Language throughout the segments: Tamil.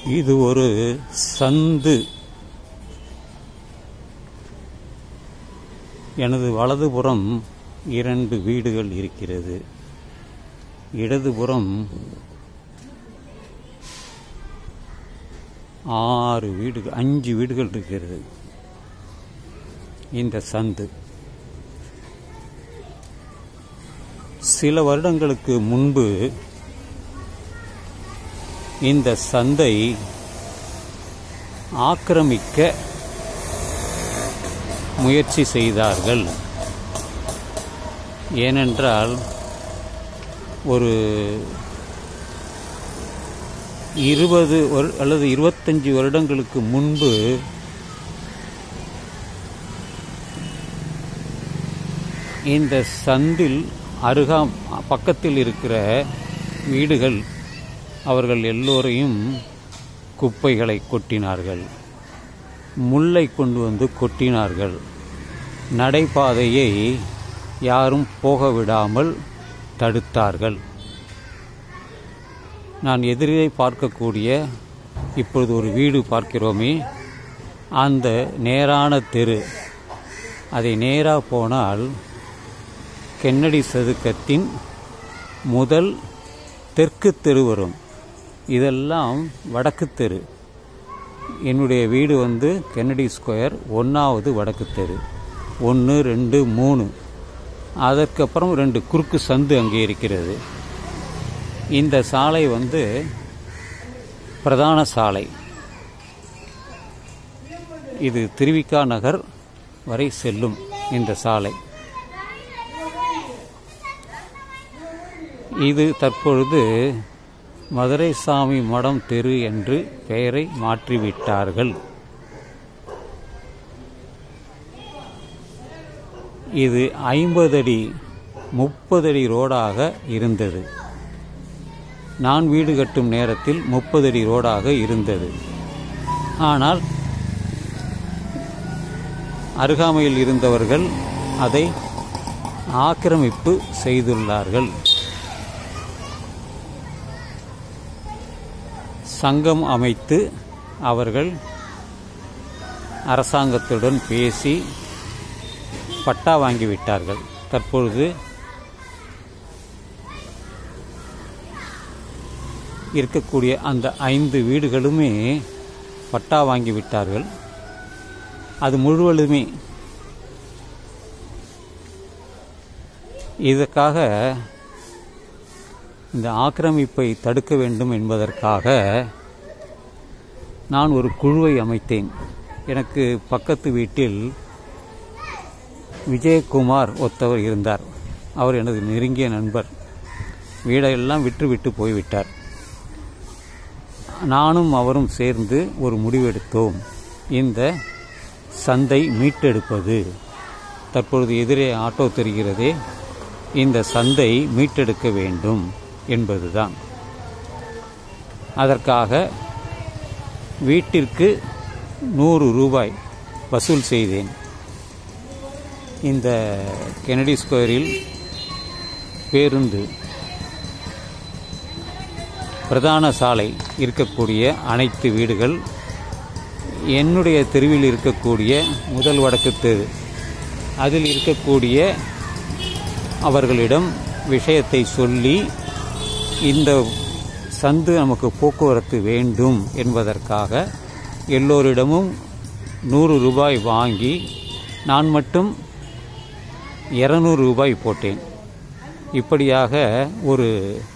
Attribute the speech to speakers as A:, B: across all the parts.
A: இது ஒரு சந்து. எனது வலதுபுறம் 2 வீடுகள் இருக்கிறது. இடதுபுறம் 5 வீடுகள் இருக்கிறது. இந்த சந்து சில வருடங்களுக்கு முன்பு இந்த சந்தை ஆக்கிரமிக்க முயற்சி செய்தார்கள். ஏனென்றால் ஒரு 20 அல்லது 25 வருடங்களுக்கு முன்பு இந்த சந்தில் பக்கத்தில் இருக்கிற வீடுகள் அவர்கள் எல்லோரையும் குப்பைகளை கொட்டினார்கள், முல்லை கொண்டு வந்து கொட்டினார்கள். நடைபாதையை யாரும் போக விடாமல் தடுத்தார்கள். நான் எதிரே பார்க்கக்கூடிய இப்பொழுது ஒரு வீடு பார்க்கிறோமே, அந்த நேரான தெரு, அதை நேராக போனால் கென்னடி சதுக்கத்தின் முதல் தெற்கு தெரு வரும். இதெல்லாம் வடக்கு தெரு. என்னுடைய வீடு கென்னடி ஸ்கொயர் 1வது வடக்கு தெரு, 1, 2, 3. அதற்கப்புறம் 2 குறுக்கு சந்து அங்கே இருக்கிறது. இந்த சாலை பிரதான சாலை. இது திருவிக்கா நகர் வரை செல்லும் இந்த சாலை. இது தற்பொழுது மதுரை சாமி மடம் தெரு என்று பெயரை மாற்றிவிட்டார்கள். இது 50 அடி 30 அடி ரோடாக இருந்தது. நான் வீடு கட்டும் நேரத்தில் 30 அடி ரோடாக இருந்தது. ஆனால் அருகாமையில் இருந்தவர்கள் அதை ஆக்கிரமிப்பு செய்துள்ளார்கள். சங்கம் அமைத்து அவர்கள் அரசாங்கத்துடன் பேசி பட்டா வாங்கிவிட்டார்கள். தற்பொழுது இருக்கக்கூடிய அந்த 5 வீடுகளுமே பட்டா வாங்கிவிட்டார்கள். அது முழுவதுமே இதற்காக இந்த ஆக்கிரமிப்பை தடுக்க வேண்டும் என்பதற்காக நான் ஒரு குழுவை அமைத்தேன். எனக்கு பக்கத்து வீட்டில் விஜயகுமார் ஒருத்தவர் இருந்தார். அவர் எனது நெருங்கிய நண்பர். வீடையெல்லாம் விட்டு போய்விட்டார். நானும் அவரும் சேர்ந்து ஒரு முடிவெடுத்தோம். இந்த சந்தை மீட்டெடுப்பது. தற்பொழுது எதிரே ஆட்டோ தெரிகிறதே, இந்த சந்தை மீட்டெடுக்க வேண்டும் என்பதுதான். அதற்காக வீட்டிற்கு 100 ரூபாய் வசூல் செய்தேன். இந்த கென்னடி ஸ்கொயரில் பேருந்து, பிரதான சாலை இருக்கக்கூடிய அனைத்து வீடுகள், என்னுடைய தெருவில் இருக்கக்கூடிய முதல் வடக்கு தெரு, அதில் இருக்கக்கூடிய அவர்களிடம் விஷயத்தை சொல்லி இந்த சந்து நமக்கு போக்குவரத்து வேண்டும் என்பதற்காக எல்லோரிடமும் 100 ரூபாய் வாங்கி நான் மட்டும் 200 ரூபாய் போட்டேன். இப்படியாக ஒரு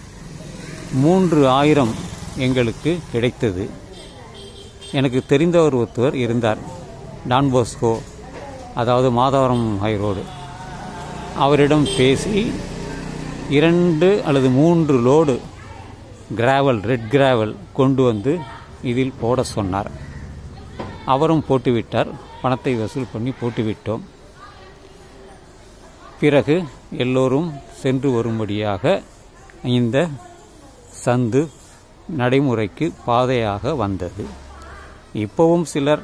A: 3000 எங்களுக்கு கிடைத்தது. எனக்கு தெரிந்தவர் ஒருத்தர் இருந்தார், டான் போஸ்கோ, அதாவது மாதவரம் ஹைரோடு. அவரிடம் பேசி 2 அல்லது 3 லோடு கிராவல், ரெட் கிராவல் கொண்டு வந்து இதில் போட சொன்னார். அவரும் போட்டுவிட்டார். பணத்தை வசூல் பண்ணி போட்டுவிட்டோம். பிறகு எல்லோரும் சென்று வரும்படியாக இந்த சந்து நடைமுறைக்கு பாதையாக வந்தது. இப்போவும் சிலர்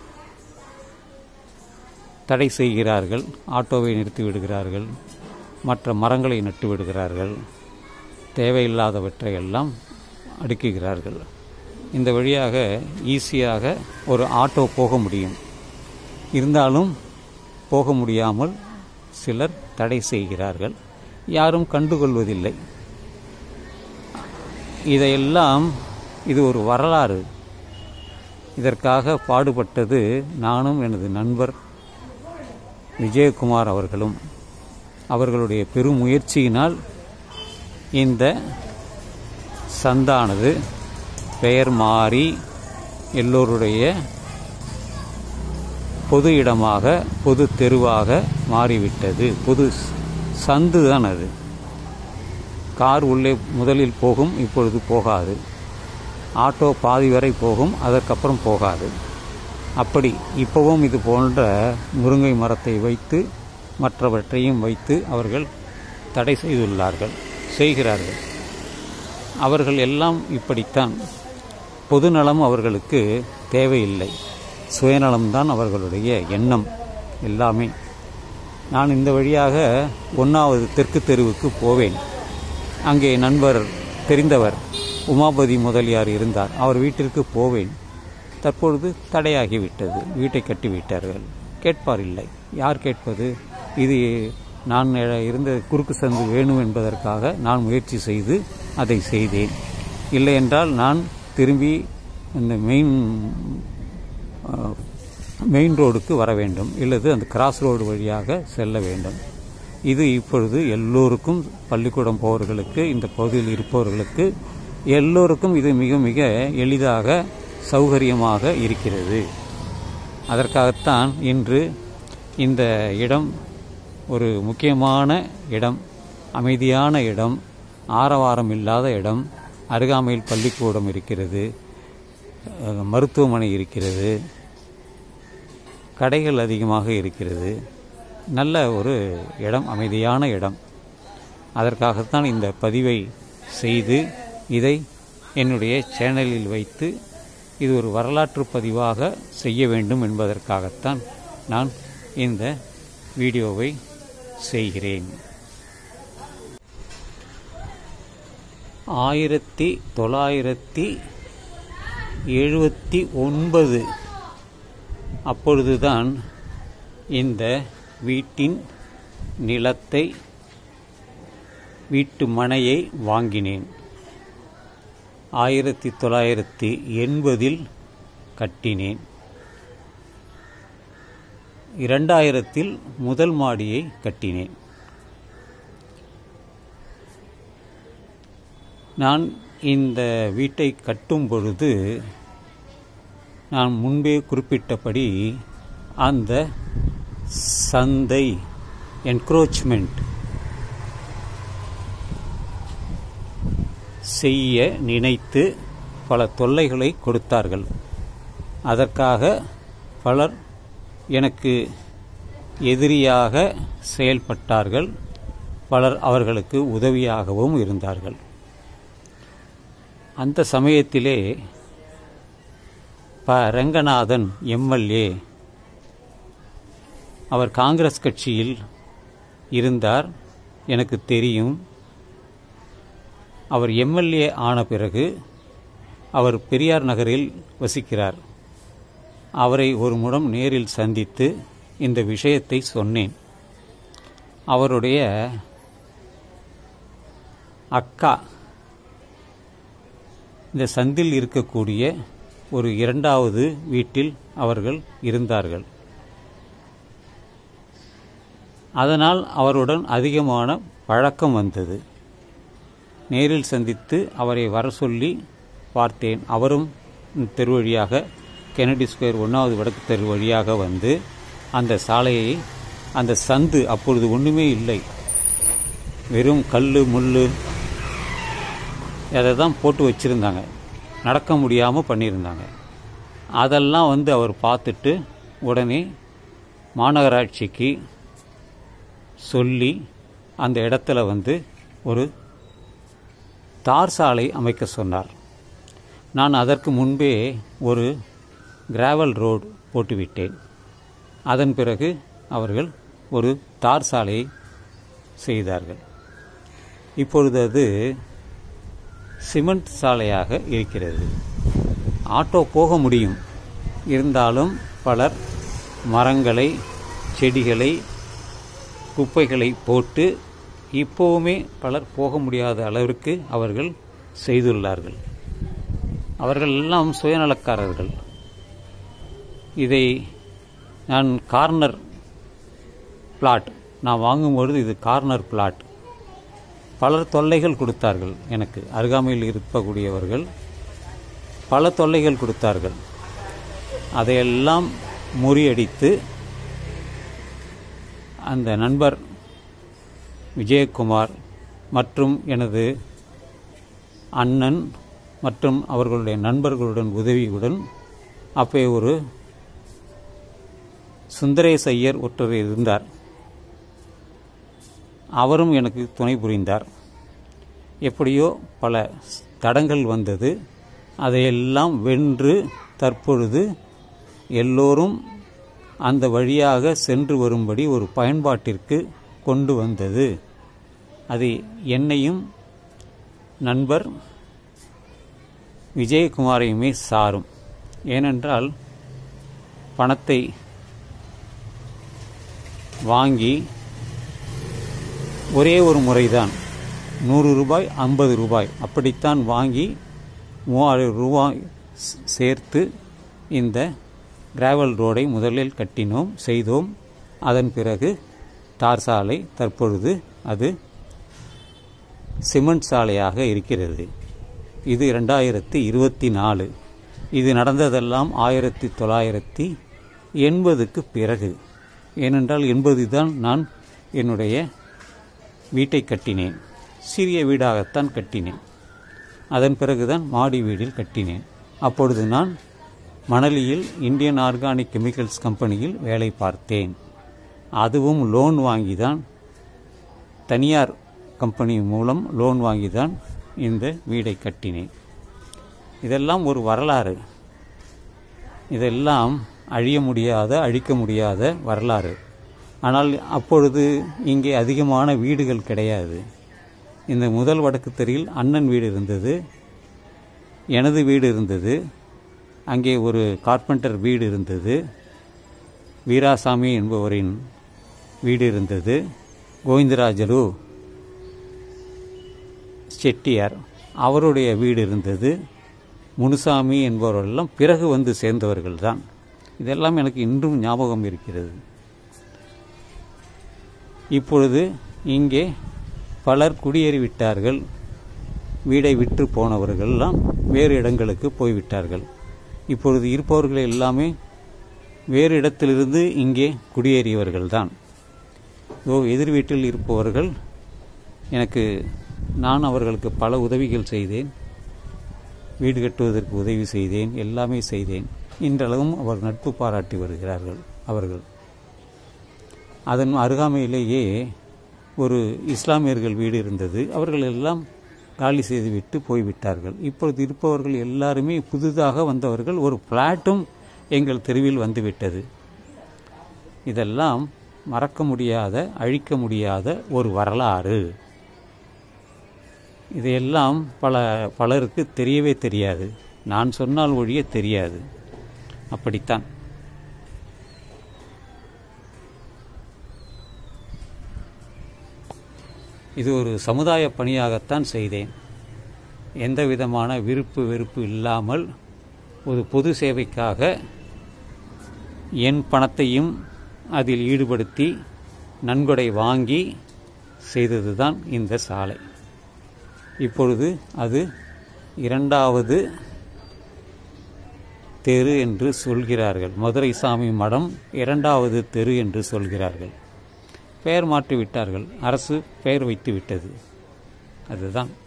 A: தடை செய்கிறார்கள். ஆட்டோவை நிறுத்தி விடுகிறார்கள், மற்ற மரங்களை நட்டு விடுகிறார்கள், தேவையில்லாதவற்றை எல்லாம் அடுக்குகிறார்கள். இந்த வழியாக ஈஸியாக ஒரு ஆட்டோ போக முடியும். இருந்தாலும் போக முடியாமல் சிலர் தடை செய்கிறார்கள். யாரும் கண்டுகொள்வதில்லை. இதையெல்லாம் இது ஒரு வரலாறு. இதற்காக பாடுபட்டது நானும் எனது நண்பர் விஜயகுமார் அவர்களும். அவர்களுடைய பெருமுயற்சியினால் இந்த சந்தானது பெயர் மாறி எல்லோருடைய பொது இடமாக, பொது தெருவாக மாறிவிட்டது. பொது சந்து தான் அது. கார் உள்ளே முதலில் போகும், இப்பொழுது போகாது. ஆட்டோ பாதி வரை போகும், அதற்கப்புறம் போகாது. அப்படி இப்போவும் இது போன்ற முருங்கை மரத்தை வைத்து மற்றவற்றையும் வைத்து அவர்கள் தடை செய்கிறார்கள். அவர்கள் எல்லாம் இப்படித்தான். பொதுநலம் அவர்களுக்கு தேவையில்லை, சுயநலம்தான் அவர்களுடைய எண்ணம் எல்லாமே. நான் இந்த வழியாக 1வது தெற்கு தெருவுக்கு போவேன். அங்கே நண்பர் தெரிந்தவர் உமாபதி முதலியார் இருந்தார். அவர் வீட்டிற்கு போவேன். தற்பொழுது தடையாகிவிட்டது. வீட்டை கட்டிவிட்டார்கள். கேட்பார் இல்லை. யார் கேட்பது? இது நான் இருந்த குறுக்கு சந்து வேணும் என்பதற்காக நான் முயற்சி செய்து அதை செய்தேன். இல்லை என்றால் நான் திரும்பி இந்த மெயின் ரோடுக்கு வர வேண்டும், இல்லது அந்த கிராஸ் ரோடு வழியாக செல்ல வேண்டும். இது இப்பொழுது எல்லோருக்கும், பள்ளிக்கூடம் போவர்களுக்கு, இந்த பகுதியில் இருப்பவர்களுக்கு எல்லோருக்கும் இது மிக மிக எளிதாக சௌகரியமாக இருக்கிறது. அதற்காகத்தான் இன்று இந்த இடம் ஒரு முக்கியமான இடம், அமைதியான இடம், ஆரவாரம் இல்லாத இடம். அருகாமையில் பள்ளிக்கூடம் இருக்கிறது, மருத்துவமனை இருக்கிறது, கடைகள் அதிகமாக இருக்கிறது. நல்ல ஒரு இடம், அமைதியான இடம். அதற்காகத்தான் இந்த பதிவை செய்து இதை என்னுடைய சேனலில் வைத்து இது ஒரு வரலாற்று பதிவாக செய்ய வேண்டும் என்பதற்காகத்தான் நான் இந்த வீடியோவை செய்கிறேன். 1979 அப்பொழுதுதான் இந்த வீட்டின் நிலத்தை, வீட்டு மனையை வாங்கினேன். 1980 கட்டினேன். 2000 முதல் மாடியை கட்டினேன். நான் இந்த வீட்டை கட்டும் பொழுது நான் முன்பே குறிப்பிட்டபடி அந்த சந்தை என்க்ரோச்மெண்ட் செய்ய நினைத்து பல தொல்லைகளை கொடுத்தார்கள். அதற்காக பலர் எனக்கு எதிரியாக செயல்பட்டார்கள். பலர் அவர்களுக்கு உதவியாகவும் இருந்தார்கள். அந்த சமயத்திலே ரங்கநாதன் எம்எல்ஏ, அவர் காங்கிரஸ் கட்சியில் இருந்தார், எனக்கு தெரியும். அவர் எம்எல்ஏ ஆன பிறகு அவர் பெரியார் நகரில் வசிக்கிறார். அவரை ஒரு முறம் நேரில் சந்தித்து இந்த விஷயத்தை சொன்னேன். அவருடைய அக்கா இந்த சந்தில் இருக்கக்கூடிய ஒரு 2வது வீட்டில் அவர்கள் இருந்தார்கள். அதனால் அவருடன் அதிகமான பழக்கம் வந்தது. நேரில் சந்தித்து அவரை வர சொல்லி பார்த்தேன். அவரும் தெரு வழியாக, கெனடி ஸ்கொயர் 1வது வடக்கு தெரு வழியாக வந்து அந்த சாலையை, அந்த சந்து அப்பொழுது ஒன்றுமே இல்லை, வெறும் கல் முள் அதை தான் போட்டு வச்சுருந்தாங்க, நடக்க முடியாமல் பண்ணியிருந்தாங்க. அதெல்லாம் வந்து அவர் பார்த்துட்டு உடனே மாநகராட்சிக்கு சொல்லி அந்த இடத்துல வந்து ஒரு தார் சாலை அமைக்க சொன்னார். நான் அதற்கு முன்பே ஒரு கிராவல் ரோடு போட்டுவிட்டேன். அதன் பிறகு அவர்கள் ஒரு தார் சாலையை செய்தார்கள். இப்பொழுது அது சிமெண்ட் சாலையாக இருக்கிறது. ஆட்டோ போக முடியும். இருந்தாலும் பலர் மரங்களை, செடிகளை, குப்பைகளை போட்டு இப்போவுமே பலர் போக முடியாத அளவிற்கு அவர்கள் செய்துள்ளார்கள். அவர்கள் எல்லாம் சுயநலக்காரர்கள். இதை நான் கார்னர் பிளாட், நான் வாங்கும்பொழுது இது கார்னர் பிளாட். பலர் தொல்லைகள் கொடுத்தார்கள். எனக்கு அருகாமையில் இருக்கக்கூடியவர்கள் பல தொல்லைகள் கொடுத்தார்கள். அதையெல்லாம் முறியடித்து அந்த நண்பர் விஜயகுமார் மற்றும் எனது அண்ணன் மற்றும் அவர்களுடைய நண்பர்களுடன் உதவியுடன் அப்போ ஒரு சுந்தரேச ஐயர் ஒருவர் இருந்தார். அவரும் எனக்கு துணை புரிந்தார். எப்படியோ பல தடங்கள் வந்தது. அதையெல்லாம் வென்று தற்பொழுது எல்லோரும் அந்த வழியாக சென்று வரும்படி ஒரு பயன்பாட்டிற்கு கொண்டு வந்தது. அது என்னையும் நண்பர் விஜயகுமாரையுமே சாரும். ஏனென்றால் பணத்தை வாங்கி ஒரே ஒரு முறைதான் 100 ரூபாய் 50 ரூபாய் அப்படித்தான் வாங்கி 3000 ரூபாய் சேர்த்து இந்த கிராவல் ரோடை முதலில் செய்தோம். அதன் பிறகு தார் சாலை, தற்பொழுது அது சிமெண்ட் சாலையாக இருக்கிறது. இது 2024. இது நடந்ததெல்லாம் 1980க்கு பிறகு. ஏனென்றால் 80 தான் நான் என்னுடைய வீட்டை கட்டினேன். சிறிய வீடாகத்தான் கட்டினேன். அதன் பிறகுதான் மாடி வீடில் கட்டினேன். அப்பொழுது நான் மணலியில் இந்தியன் ஆர்கானிக் கெமிக்கல்ஸ் கம்பெனியில் வேலை பார்த்தேன். அதுவும் லோன் வாங்கிதான், தனியார் கம்பெனி மூலம் லோன் வாங்கிதான் இந்த வீடை கட்டினேன். இதெல்லாம் ஒரு வரலாறு. இதெல்லாம் அழிக்க முடியாத வரலாறு. ஆனால் அப்பொழுது இங்கே அதிகமான வீடுகள் கிடையாது. இந்த முதல் வடக்கு தெருவில் அண்ணன் வீடு இருந்தது, எனது வீடு இருந்தது, அங்கே ஒரு கார்பெண்டர் வீடு இருந்தது, வீராசாமி என்பவரின் வீடு இருந்தது, கோவிந்தராஜலு செட்டியார் அவருடைய வீடு இருந்தது, முனுசாமி என்பவரெல்லாம் பிறகு வந்து சேர்ந்தவர்கள் தான். இதெல்லாம் எனக்கு இன்றும் ஞாபகம் இருக்கிறது. இப்பொழுது இங்கே பலர் குடியேறிவிட்டார்கள். வீடை விற்று போனவர்கள்லாம் வேறு இடங்களுக்கு போய்விட்டார்கள். இப்பொழுது இருப்பவர்கள் எல்லாமே வேறு இடத்திலிருந்து இங்கே குடியேறியவர்கள்தான். எதிர் வீட்டில் இருப்பவர்கள் நான் அவர்களுக்கு பல உதவிகள் செய்தேன். வீடு கட்டுவதற்கு உதவி செய்தேன், எல்லாமே செய்தேன். இன்றளவும் அவர் நட்பு பாராட்டி வருகிறார்கள் அவர்கள். அதன் அருகாமையிலேயே ஒரு இஸ்லாமியர்கள் வீடு இருந்தது. அவர்கள் எல்லாம் காலி செய்துவிட்டு போய்விட்டார்கள். இப்பொழுது இருப்பவர்கள் எல்லாருமே புதிதாக வந்தவர்கள். ஒரு பிளாட்டும் எங்கள் தெருவில் வந்துவிட்டது. இதெல்லாம் மறக்க முடியாத, அழிக்க முடியாத ஒரு வரலாறு. இதையெல்லாம் பலருக்கு தெரியவே தெரியாது. நான் சொன்னால் ஒழிய தெரியாது. அப்படித்தான். இது ஒரு சமுதாய பணியாகத்தான் செய்தேன். எந்த விதமான விருப்பு வெறுப்பு இல்லாமல் ஒரு பொது சேவைக்காக என் பணத்தையும் அதில் ஈடுபடுத்தி நன்கொடை வாங்கி செய்ததுதான் இந்த சாலை. இப்பொழுது அது 2வது தெரு என்று சொல்கிறார்கள். மதுரை சாமி மடம் 2வது தெரு என்று சொல்கிறார்கள். பெயர் மாற்றி விட்டார்கள். அரசு பெயர் வைத்து விட்டது. அதுதான்.